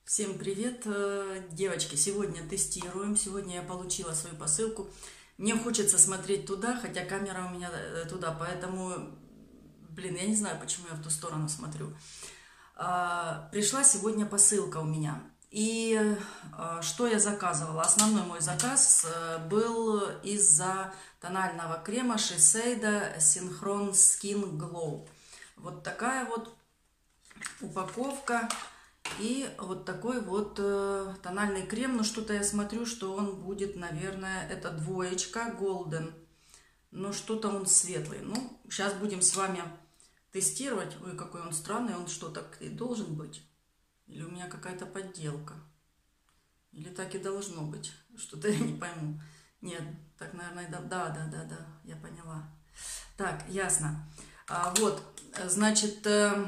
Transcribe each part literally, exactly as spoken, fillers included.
Всем привет, э, девочки! Сегодня тестируем. Сегодня я получила свою посылку. Мне хочется смотреть туда, хотя камера у меня э, туда, поэтому, блин, я не знаю, почему я в ту сторону смотрю. А, пришла сегодня посылка у меня. И а, что я заказывала? Основной мой заказ э, был из-за тонального крема Shiseido Synchron Skin Glow. Вот такая вот упаковка. И вот такой вот э, тональный крем. Но что-то я смотрю, что он будет, наверное, это двоечка Golden. Но что-то он светлый. Ну, сейчас будем с вами тестировать. Ой, какой он странный. Он что, так и должен быть? Или у меня какая-то подделка? Или так и должно быть? Что-то я не пойму. Нет, так, наверное, да, да, да, да, да, я поняла. Так, ясно. А, вот, значит... Э,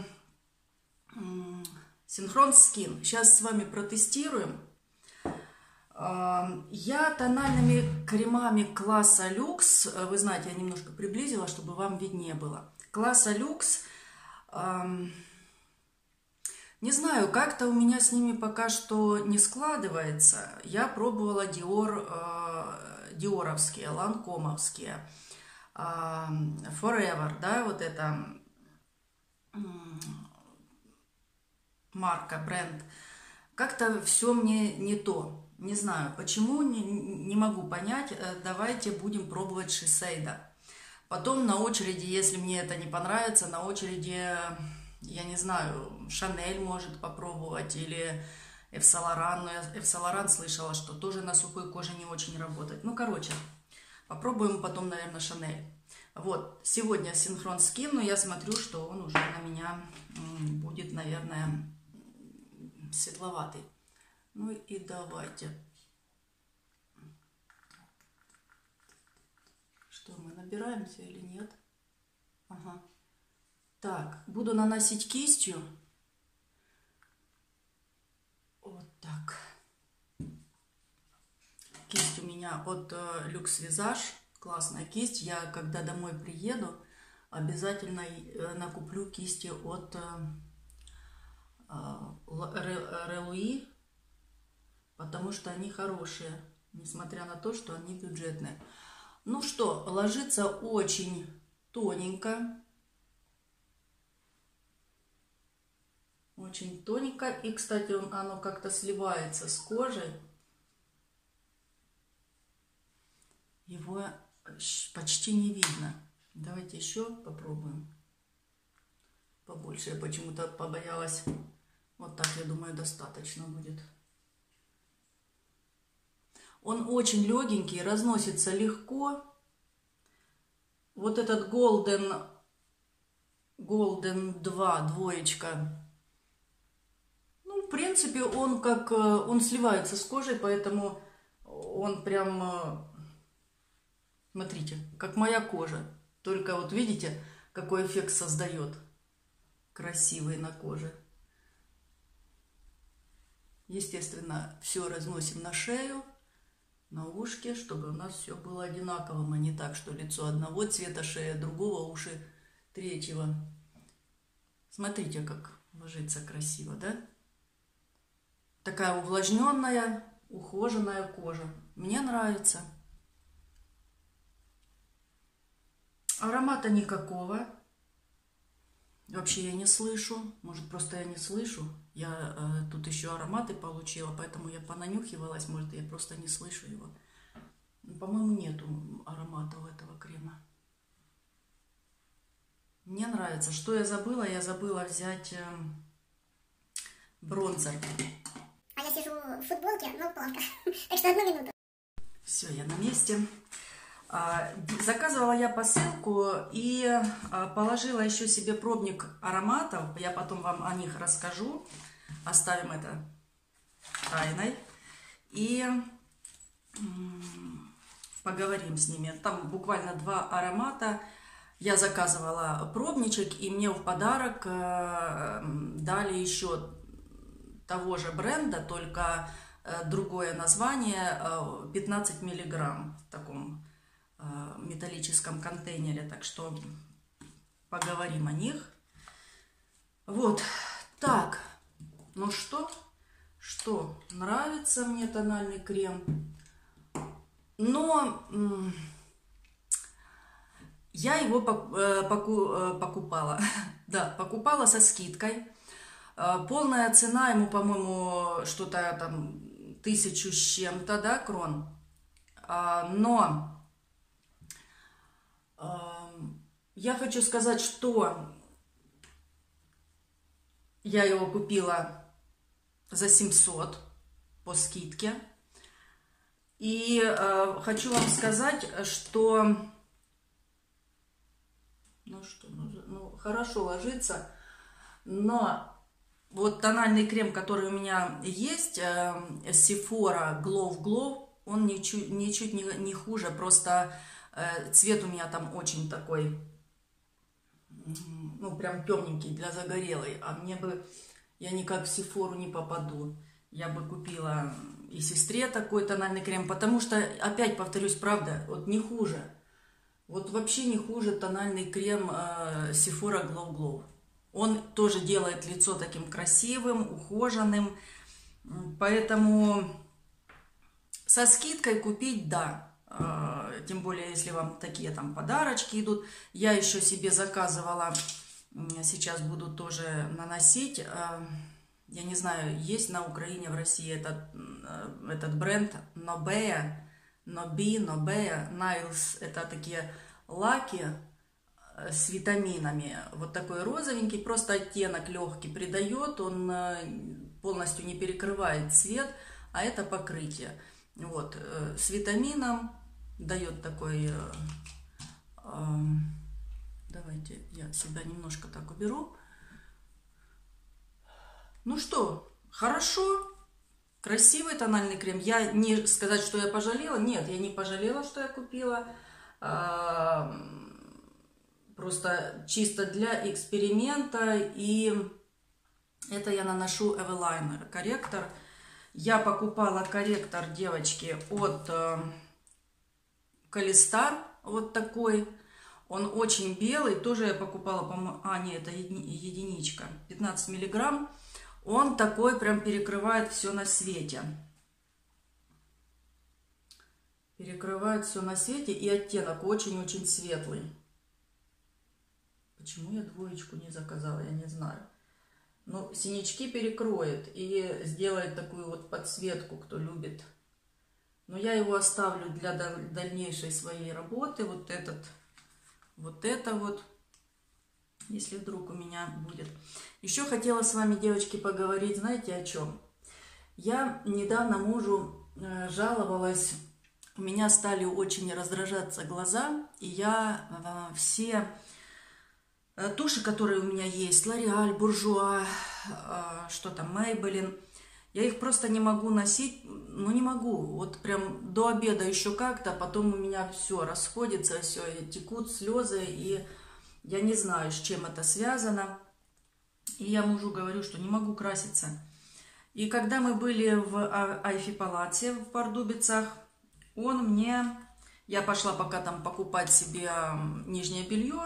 Synchron Skin. Сейчас с вами протестируем. Я тональными кремами класса люкс, вы знаете, я немножко приблизила, чтобы вам виднее было. Класса люкс, не знаю, как-то у меня с ними пока что не складывается. Я пробовала Dior, диоровские, ланкомовские, Forever, да, вот это... марка, бренд. Как-то все мне не то. Не знаю, почему, не, не могу понять. Давайте будем пробовать Shiseido. Потом на очереди, если мне это не понравится, на очереди, я не знаю, Chanel может попробовать или Eve Saint Laurent. Но я Eve Saint Laurent слышала, что тоже на сухой коже не очень работает. Ну, короче, попробуем потом, наверное, Chanel. Вот, сегодня Synchron Skin, но я смотрю, что он уже на меня будет, наверное, светловатый. Ну и давайте. Что, мы набираемся или нет? Ага. Так, буду наносить кистью. Вот так. Кисть у меня от Luxe Visage. Классная кисть. Я, когда домой приеду, обязательно накуплю кисти от Релуи, потому что они хорошие, несмотря на то, что они бюджетные. Ну что, ложится очень тоненько. Очень тоненько. И, кстати, он, оно как-то сливается с кожей. Его почти не видно. Давайте еще попробуем. Побольше. Я почему-то побоялась. Вот так, я думаю, достаточно будет. Он очень легенький, разносится легко. Вот этот Golden, Golden два, двоечка. Ну, в принципе, он как... Он сливается с кожей, поэтому он прям... Смотрите, как моя кожа. Только вот видите, какой эффект создает. Красивый на коже. Естественно, все разносим на шею, на ушки, чтобы у нас все было одинаковым, а не так, что лицо одного цвета, шея другого, уши третьего. Смотрите, как ложится красиво, да? Такая увлажненная, ухоженная кожа. Мне нравится. Аромата никакого. Вообще я не слышу. Может, просто я не слышу. Я э, тут еще ароматы получила, поэтому я понанюхивалась. Может, я просто не слышу его. По-моему, нету аромата у этого крема. Мне нравится. Что я забыла? Я забыла взять э, бронзер. А я сижу в футболке, но в планках. Так что одну минуту. Все, я на месте. Заказывала я посылку и положила еще себе пробник ароматов. Я потом вам о них расскажу. Оставим это тайной. И поговорим с ними. Там буквально два аромата. Я заказывала пробничек, и мне в подарок дали еще того же бренда, только другое название, пятнадцать миллиграмм в таком металлическом контейнере, так что поговорим о них. Вот, так, ну что, что нравится мне тональный крем, но я его покупала, да, покупала со скидкой. Полная цена ему, по-моему, что-то там тысячу с чем-то, да, крон. Но я хочу сказать, что я его купила за семьсот по скидке. И э, хочу вам сказать, что, ну что, ну, ну хорошо ложится, но вот тональный крем, который у меня есть, э, Sephora Glow Glow, он ничуть, ничуть не, не хуже, просто э, цвет у меня там очень такой, ну прям темненький для загорелой, а мне бы, я никак в Sephora не попаду. Я бы купила и сестре такой тональный крем, потому что, опять повторюсь, правда, вот не хуже. Вот вообще не хуже тональный крем э, Sephora Glow Glow. Он тоже делает лицо таким красивым, ухоженным. Поэтому со скидкой купить, да. Э, тем более, если вам такие там подарочки идут. Я еще себе заказывала, сейчас буду тоже наносить... Э, Я не знаю, есть на Украине, в России этот, этот бренд Nobea, Nobi, Nobea, Nails. Это такие лаки с витаминами. Вот такой розовенький, просто оттенок легкий придает. Он полностью не перекрывает цвет, а это покрытие. Вот, с витамином дает такой... Давайте я себя немножко так уберу. Ну что, хорошо, красивый тональный крем. Я не сказать, что я пожалела. Нет, я не пожалела, что я купила. А, просто чисто для эксперимента. И это я наношу Eveliner корректор. Я покупала корректор, девочки, от Калистар. Вот такой. Он очень белый. Тоже я покупала, по-моему... А, нет, это единичка. пятнадцать миллиграмм. Он такой прям перекрывает все на свете. Перекрывает все на свете. И оттенок очень-очень светлый. Почему я двоечку не заказала, я не знаю. Ну, синячки перекроет и сделает такую вот подсветку, кто любит. Но я его оставлю для дальнейшей своей работы. Вот этот, вот это вот. Если вдруг у меня будет. Еще хотела с вами, девочки, поговорить, знаете, о чем? Я недавно мужу э, жаловалась, у меня стали очень раздражаться глаза, и я э, все э, туши, которые у меня есть, L'Oréal, Bourjois, э, что там, Maybelline, я их просто не могу носить, ну не могу, вот прям до обеда еще как-то, потом у меня все расходится, все, текут слезы, и... Я не знаю, с чем это связано. И я мужу говорю, что не могу краситься. И когда мы были в Айфи-палате в Пардубицах, он мне... Я пошла пока там покупать себе нижнее белье.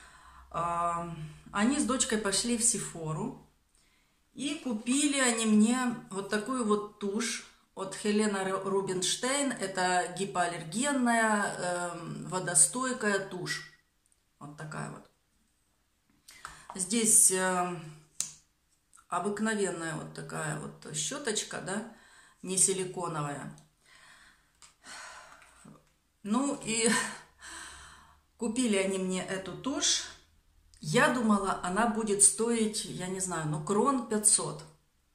Они с дочкой пошли в Сефору. И купили они мне вот такую вот тушь от Хелена Рубинштейн. Это гипоаллергенная, водостойкая тушь. Вот такая вот. Здесь э, обыкновенная вот такая вот щеточка, да, не силиконовая. Ну и купили они мне эту тушь. Я думала, она будет стоить, я не знаю, ну крон пятьсот.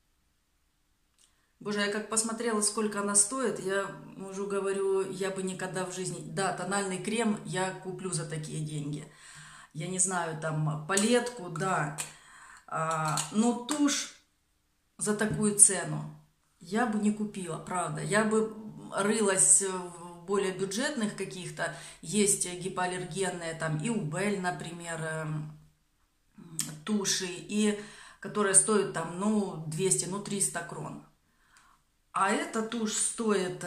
Боже, я как посмотрела, сколько она стоит, я мужу говорю, я бы никогда в жизни... Да, тональный крем я куплю за такие деньги. Я не знаю, там, палетку, да. А, но тушь за такую цену я бы не купила, правда. Я бы рылась в более бюджетных каких-то. Есть гипоаллергенные, там, и Убель, например, туши, и, которые стоят, там, ну, двести, ну, триста крон. А эта тушь стоит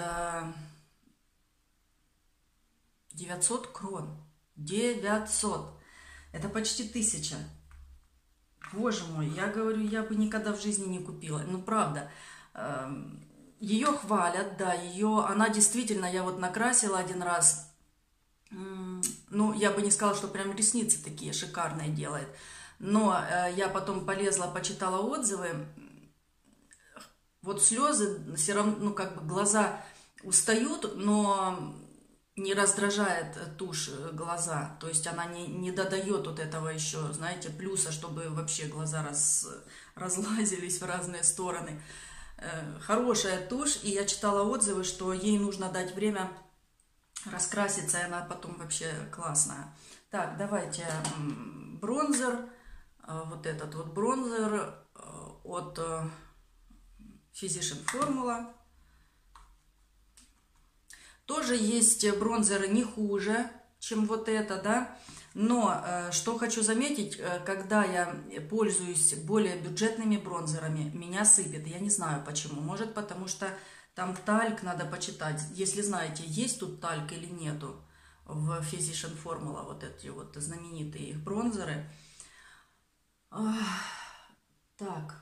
девятьсот крон. девятьсот. Это почти тысяча. Боже мой, я говорю, я бы никогда в жизни не купила. Ну, правда. Ее хвалят, да, ее, она действительно, я вот накрасила один раз, ну, я бы не сказала, что прям ресницы такие шикарные делает, но я потом полезла, почитала отзывы, вот слезы, все равно, ну, как бы глаза устают, но не раздражает тушь глаза, то есть она не, не додает вот этого еще, знаете, плюса, чтобы вообще глаза раз, разлазились в разные стороны. Хорошая тушь, и я читала отзывы, что ей нужно дать время раскраситься, и она потом вообще классная. Так, давайте бронзер, вот этот вот бронзер от Physician Formula. Тоже есть бронзеры не хуже, чем вот это, да. Но что хочу заметить, когда я пользуюсь более бюджетными бронзерами, меня сыпет. Я не знаю почему. Может, потому что там тальк, надо почитать. Если знаете, есть тут тальк или нету в Physician Formula, вот эти вот знаменитые их бронзеры. Так.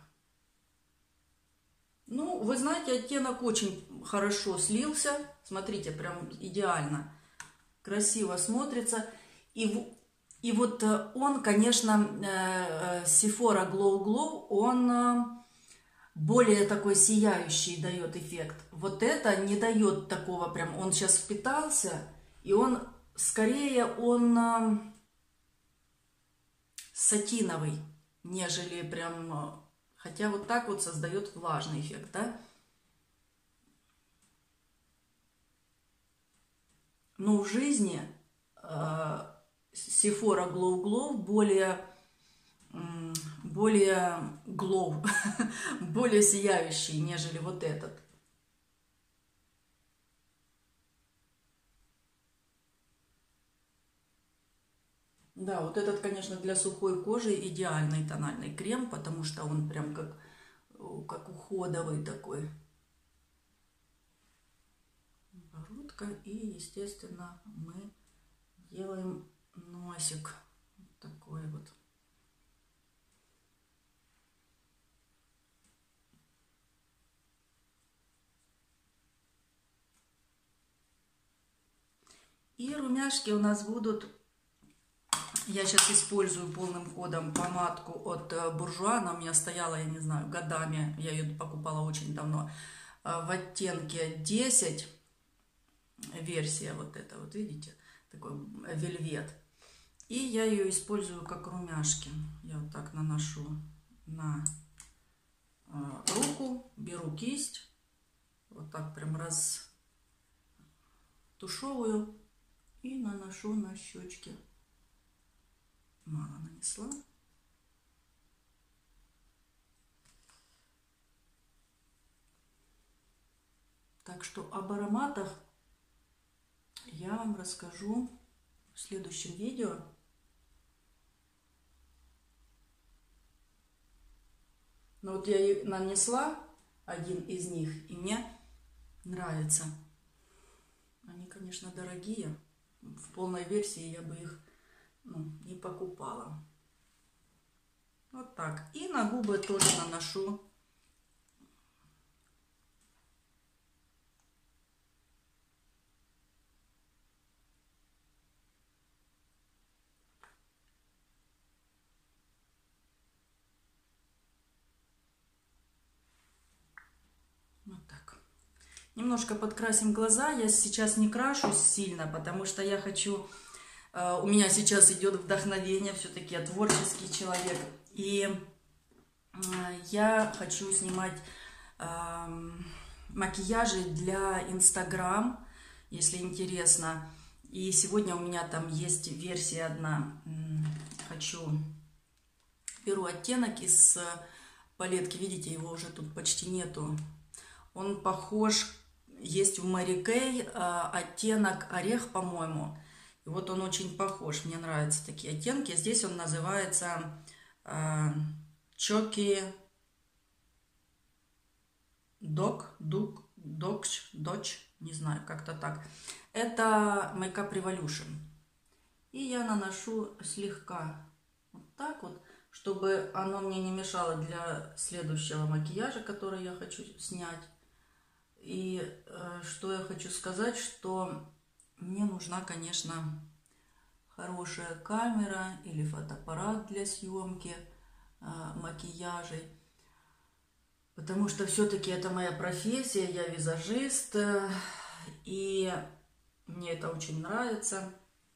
Ну, вы знаете, оттенок очень хорошо слился. Смотрите, прям идеально. Красиво смотрится. И, и вот он, конечно, Sephora Glow Glow, он более такой сияющий дает эффект. Вот это не дает такого прям. Он сейчас впитался, и он скорее он сатиновый, нежели прям... Хотя вот так вот создает влажный эффект, да? Но в жизни э, Sephora Glow Glow более, более glow, более сияющий, нежели вот этот. Да, вот этот, конечно, для сухой кожи идеальный тональный крем, потому что он прям как, как уходовый такой. Бородка. И, естественно, мы делаем носик. Вот такой вот. И румяшки у нас будут... Я сейчас использую полным ходом помадку от Буржуа. Она у меня стояла, я не знаю, годами. Я ее покупала очень давно. В оттенке десять. Версия вот эта, вот видите? Такой вельвет. И я ее использую как румяшки. Я вот так наношу на руку. Беру кисть. Вот так прям растушевываю. И наношу на щечки. Мало нанесла. Так что об ароматах я вам расскажу в следующем видео. Но вот я нанесла один из них, и мне нравится. Они, конечно, дорогие. В полной версии я бы их ну, не покупала. Вот так. И на губы тоже наношу. Вот так. Немножко подкрасим глаза. Я сейчас не крашусь сильно, потому что я хочу... У меня сейчас идет вдохновение, все-таки я творческий человек. И я хочу снимать макияжи для Инстаграм, если интересно. И сегодня у меня там есть версия одна. Хочу... Беру оттенок из палетки. Видите, его уже тут почти нету. Он похож... Есть в Mary Kay оттенок орех, по-моему. И вот он очень похож. Мне нравятся такие оттенки. Здесь он называется Choky Dog, Duck, Dodge, Dodge, не знаю, как-то так. Это Makeup Revolution. И я наношу слегка вот так вот чтобы оно мне не мешало для следующего макияжа, который я хочу снять. И э, что я хочу сказать, что мне нужна, конечно, хорошая камера или фотоаппарат для съемки э, макияжей. Потому что все-таки это моя профессия, я визажист, э, и мне это очень нравится.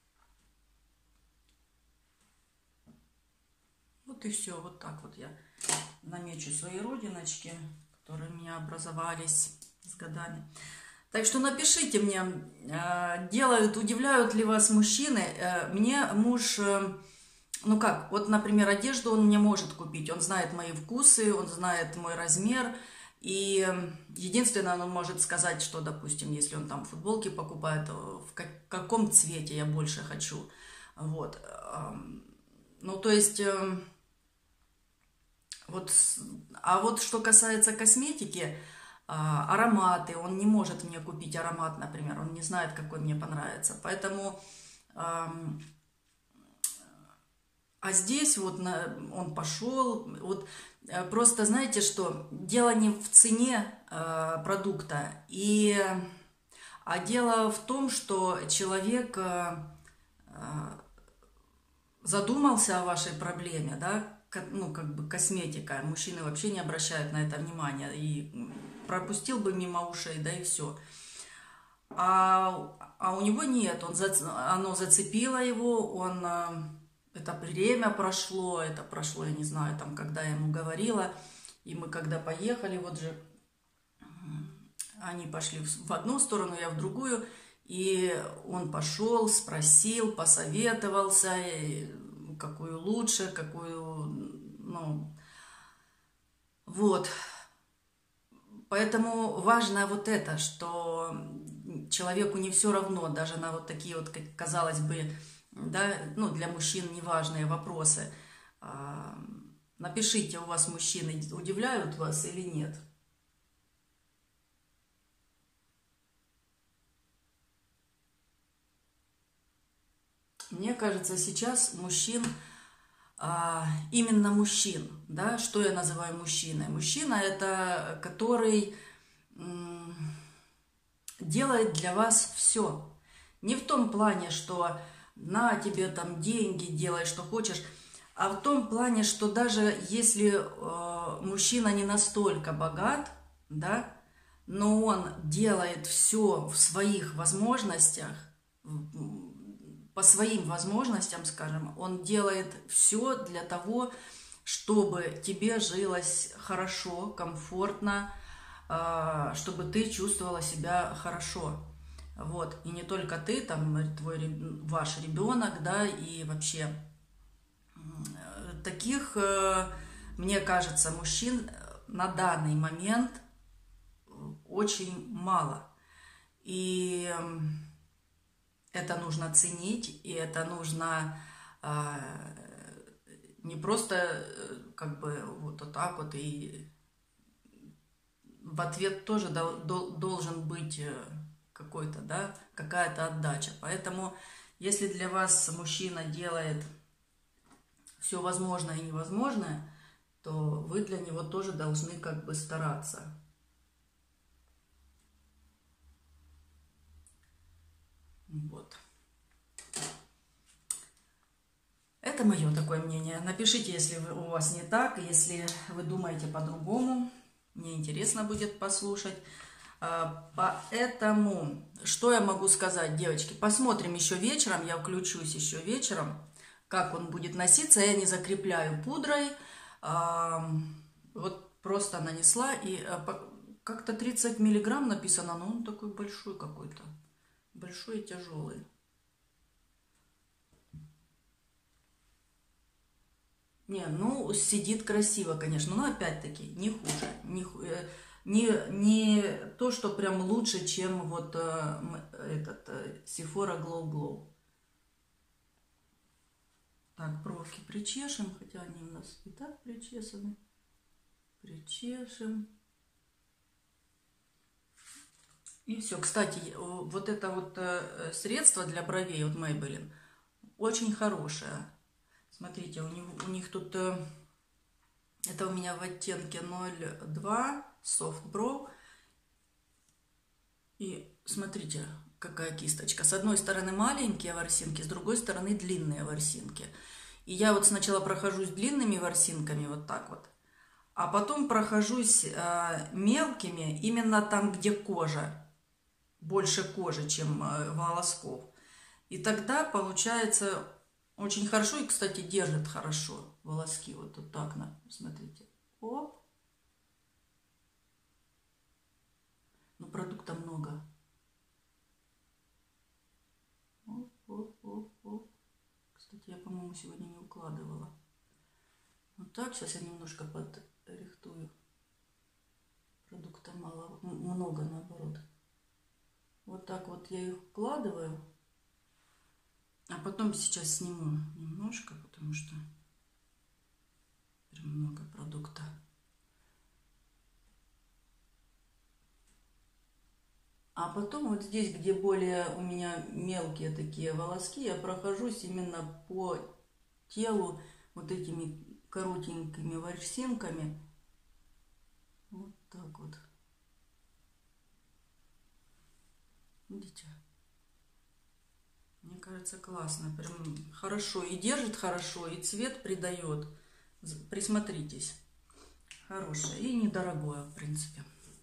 Вот и все, вот так вот я намечу свои родиночки, которые у меня образовались с годами. Так что напишите мне, делают, удивляют ли вас мужчины. Мне муж, ну как, вот, например, одежду он мне может купить, он знает мои вкусы, он знает мой размер. И единственное, он может сказать, что, допустим, если он там футболки покупает, в каком цвете я больше хочу. Вот. Ну, то есть... Вот, а вот что касается косметики, ароматы, он не может мне купить аромат, например, он не знает, какой мне понравится. Поэтому, а здесь вот он пошел, вот просто знаете что, дело не в цене продукта, и, а дело в том, что человек задумался о вашей проблеме, да, ну, как бы косметика, мужчины вообще не обращают на это внимания, и пропустил бы мимо ушей, да и все. А, а у него нет, он, оно зацепило его, он, это время прошло, это прошло, я не знаю, там, когда я ему говорила, и мы когда поехали, вот же, они пошли в одну сторону, я в другую, и он пошел, спросил, посоветовался, какую лучше, какую, ну, вот. Поэтому важно вот это, что человеку не все равно, даже на вот такие вот, как казалось бы, да, ну, для мужчин неважные вопросы. Напишите, у вас мужчины удивляют вас или нет. Мне кажется, сейчас мужчин, а, именно мужчин, да, что я называю мужчиной? Мужчина – это который м, делает для вас все. Не в том плане, что на тебе там деньги, делай, что хочешь, а в том плане, что даже если э, мужчина не настолько богат, да, но он делает все в своих возможностях, по своим возможностям, скажем, он делает все для того, чтобы тебе жилось хорошо, комфортно, чтобы ты чувствовала себя хорошо. Вот. И не только ты, там, твой, ваш ребенок, да, и вообще таких, мне кажется, мужчин на данный момент очень мало. И это нужно ценить, и это нужно э, не просто э, как бы вот, вот так вот, и в ответ тоже дол, дол, должен быть какой-то, да, какая-то отдача. Поэтому, если для вас мужчина делает все возможное и невозможное, то вы для него тоже должны как бы стараться. Вот. Это мое такое мнение. Напишите, если вы, у вас не так, если вы думаете по-другому. Мне интересно будет послушать. Поэтому, что я могу сказать, девочки? Посмотрим еще вечером. Я включусь еще вечером, как он будет носиться. Я не закрепляю пудрой. Вот просто нанесла. И как-то тридцать миллиграмм написано, но он такой большой какой-то. Большой и тяжелый. Не, ну, сидит красиво, конечно, но опять-таки не хуже. Не, не, не то, что прям лучше, чем вот этот Sephora Glow Glow. Так, бровки причешем, хотя они у нас и так причесаны. Причешем. И все. Кстати, вот это вот средство для бровей от Maybelline очень хорошее. Смотрите, у них, у них тут... Э, это у меня в оттенке ноль два Soft Brow. И смотрите, какая кисточка. С одной стороны маленькие ворсинки, с другой стороны длинные ворсинки. И я вот сначала прохожусь длинными ворсинками, вот так вот. А потом прохожусь э, мелкими, именно там, где кожа. Больше кожи, чем э, волосков. И тогда получается очень хорошо. И, кстати, держит хорошо волоски. Вот, вот так, на, смотрите. Оп. Но продукта много. Оп, оп, оп, оп. Кстати, я, по-моему, сегодня не укладывала. Вот так. Сейчас я немножко подрихтую. Продукта мало. Много, наоборот. Вот так вот я их укладываю. А потом сейчас сниму немножко, потому что прям много продукта. А потом вот здесь, где более у меня мелкие такие волоски, я прохожусь именно по телу вот этими коротенькими ворсинками. Вот так вот. Видите? Мне кажется, классно. Прям хорошо. И держит хорошо, и цвет придает. Присмотритесь. Хорошее и недорогое, в принципе.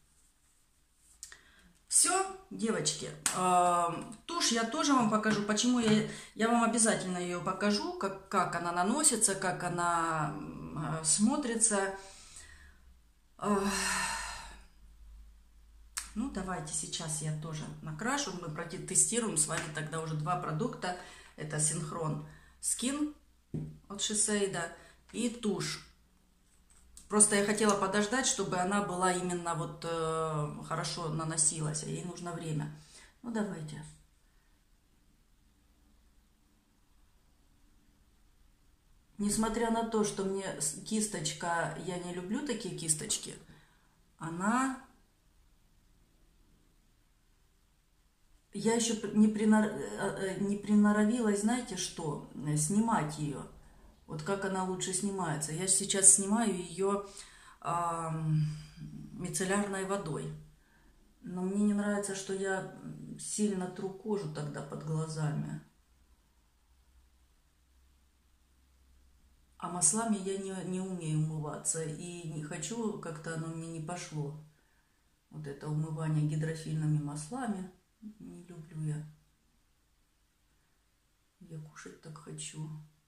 Все, девочки. Тушь я тоже вам покажу. Почему я, я вам обязательно ее покажу, как, как она наносится, как она смотрится. Ну, давайте сейчас я тоже накрашу. Мы протестируем с вами тогда уже два продукта. Это Синхрон Скин от Шисейда и тушь. Просто я хотела подождать, чтобы она была именно вот э, хорошо наносилась. Ей нужно время. Ну, давайте. Несмотря на то, что мне кисточка, я не люблю такие кисточки, она... Я еще не, принор... не приноровилась, знаете что, снимать ее. Вот как она лучше снимается. Я сейчас снимаю ее э, мицеллярной водой. Но мне не нравится, что я сильно тру кожу тогда под глазами. А маслами я не, не умею умываться. И не хочу, как-то оно мне не пошло. Вот это умывание гидрофильными маслами. Не люблю я. Я кушать так хочу.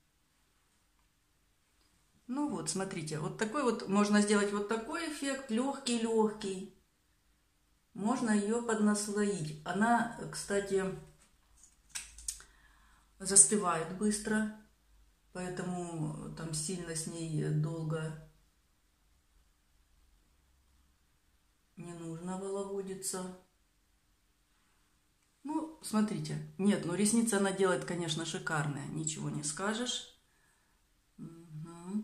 Ну вот, смотрите, вот такой вот, можно сделать вот такой эффект, легкий-легкий. Можно ее поднаслоить. Она, кстати, застывает быстро, поэтому там сильно с ней долго не нужно воловодиться. Ну, смотрите. Нет, ну ресницы она делает, конечно, шикарные. Ничего не скажешь. Угу.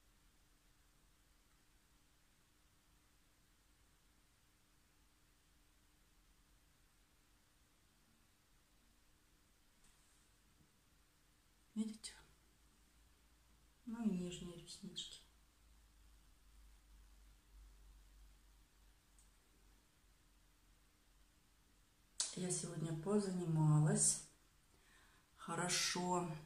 Видите? Ну и нижние реснички. Я сегодня позанималась. Хорошо.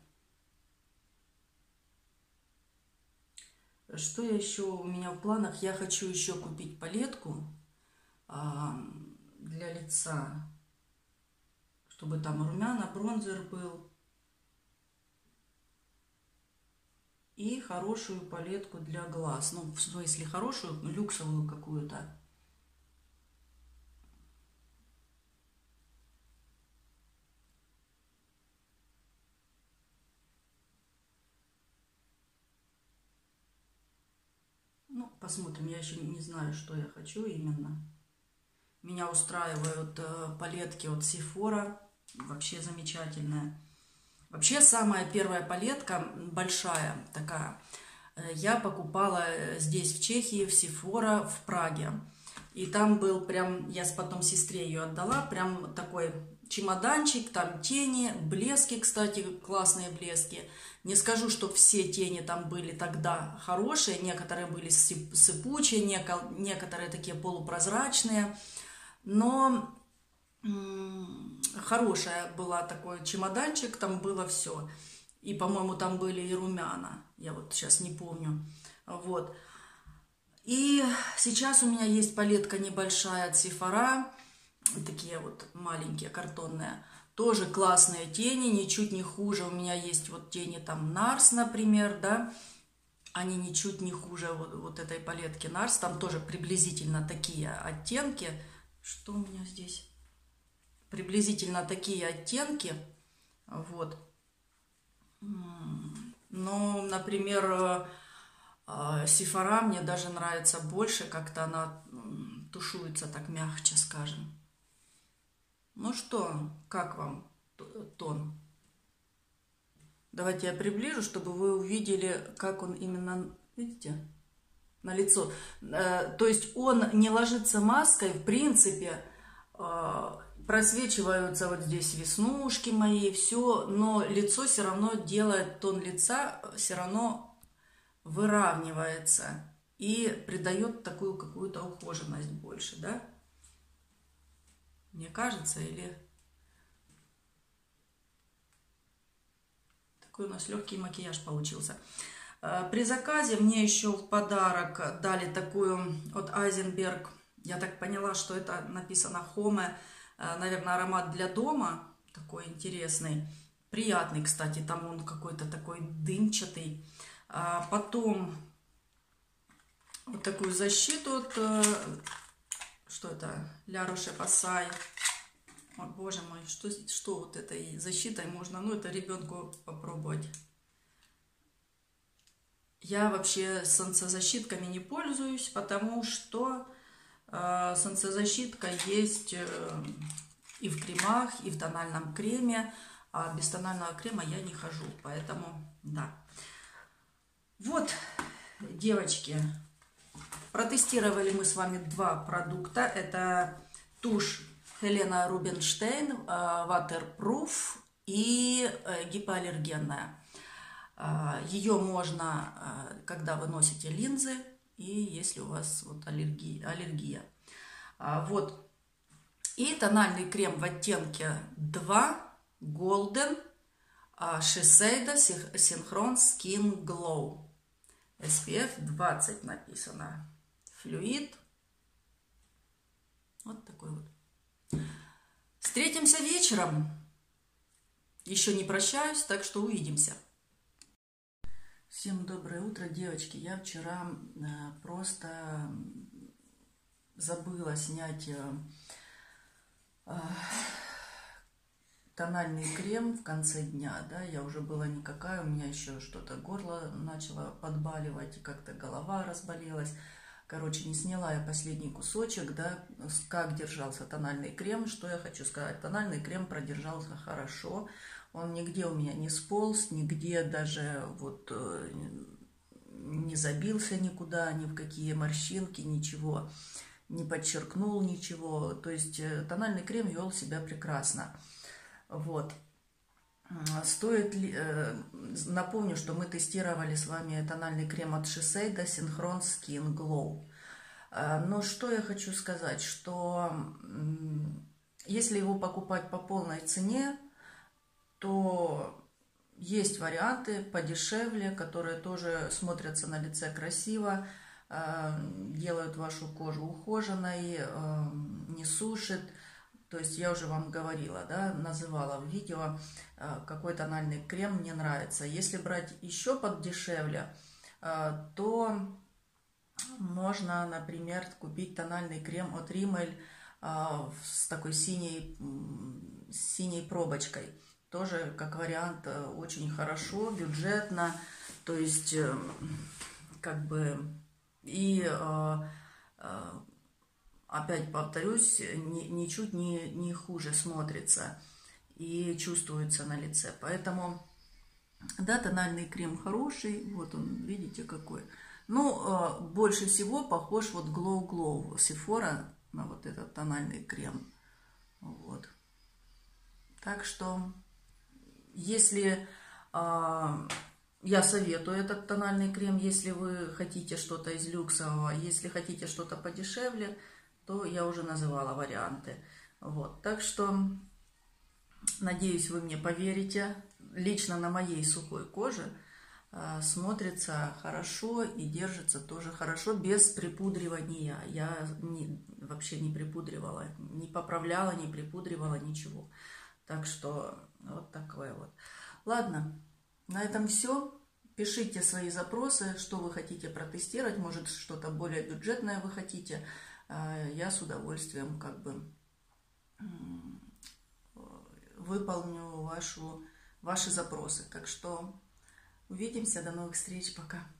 Что еще у меня в планах? Я хочу еще купить палетку а, для лица, чтобы там румяна, бронзер был. И хорошую палетку для глаз. Ну, в смысле, хорошую, люксовую какую-то. Ну, посмотрим. Я еще не знаю, что я хочу именно. Меня устраивают э, палетки от Sephora. Вообще замечательная. Вообще, самая первая палетка, большая такая, я покупала здесь, в Чехии, в Sephora, в Праге. И там был прям, я потом сестре ее отдала, прям такой чемоданчик, там тени, блески, кстати, классные блески. Не скажу, что все тени там были тогда хорошие, некоторые были сыпучие, некоторые такие полупрозрачные, но хорошая была такой чемоданчик, там было все. И, по-моему, там были и румяна, я вот сейчас не помню. Вот. И сейчас у меня есть палетка небольшая от Sephora, такие вот маленькие картонные, тоже классные тени, ничуть не хуже. У меня есть вот тени там Nars, например, да, они ничуть не хуже вот, вот этой палетки Nars, там тоже приблизительно такие оттенки. Что у меня здесь? Приблизительно такие оттенки, вот. Но, например, Sephora мне даже нравится больше, как-то она тушуется так мягче, скажем. Ну что, как вам тон? Давайте я приближу, чтобы вы увидели, как он именно, видите, на лицо. То есть он не ложится маской, в принципе, просвечиваются вот здесь веснушки мои, все, но лицо все равно делает, тон лица все равно выравнивается и придает такую какую-то ухоженность больше, да? Мне кажется, или такой у нас легкий макияж получился. При заказе мне еще в подарок дали такую от Айзенберг. Я так поняла, что это написано Home, наверное, аромат для дома, такой интересный, приятный, кстати, там он какой-то такой дымчатый. А потом вот такую защиту от, что это, La Roche-Posay. О, боже мой, что, что вот этой защитой можно, ну, это ребенку попробовать. Я вообще солнцезащитками не пользуюсь, потому что э, солнцезащитка есть э, и в кремах, и в тональном креме, а без тонального крема я не хожу, поэтому, да. Вот, девочки, протестировали мы с вами два продукта. Это тушь Helena Rubinstein Waterproof и гипоаллергенная. Ее можно, когда вы носите линзы и если у вас вот аллергия. аллергия. Вот. И тональный крем в оттенке два Golden Shiseido Synchron Skin Glow. эс пи эф двадцать написано. Флюид. Вот такой вот. Встретимся вечером. Еще не прощаюсь, так что увидимся. Всем доброе утро, девочки. Я вчера просто забыла снять тональный крем в конце дня, да, я уже была никакая, у меня еще что-то горло начало подбаливать, и как-то голова разболелась. Короче, не сняла я последний кусочек, да, как держался тональный крем. Что я хочу сказать, тональный крем продержался хорошо, он нигде у меня не сполз, нигде даже вот не забился никуда, ни в какие морщинки, ничего, не подчеркнул ничего. То есть тональный крем вел себя прекрасно. Вот. Стоит ли... Напомню, что мы тестировали с вами тональный крем от Shiseido Synchron Skin Glow. Но что я хочу сказать, что если его покупать по полной цене, то есть варианты подешевле, которые тоже смотрятся на лице красиво, делают вашу кожу ухоженной, не сушит. То есть я уже вам говорила, да, называла в видео, какой тональный крем мне нравится. Если брать еще подешевле, то можно, например, купить тональный крем от Rimmel с такой синей, синей пробочкой. Тоже как вариант очень хорошо, бюджетно. То есть как бы и... Опять повторюсь, ни, ничуть не, не хуже смотрится и чувствуется на лице. Поэтому, да, тональный крем хороший. Вот он, видите, какой. Ну, больше всего похож вот Glow Glow Sephora на вот этот тональный крем. Вот. Так что, если э, я советую этот тональный крем, если вы хотите что-то из люксового, если хотите что-то подешевле, то я уже называла варианты. Вот, так что, надеюсь, вы мне поверите. Лично на моей сухой коже э, смотрится хорошо и держится тоже хорошо, без припудривания. Я не, вообще не припудривала, не поправляла, не припудривала, ничего. Так что вот такое вот. Ладно, на этом все. Пишите свои запросы, что вы хотите протестировать, может что-то более бюджетное вы хотите. Я с удовольствием как бы выполню вашу, ваши запросы. Так что увидимся, до новых встреч, пока.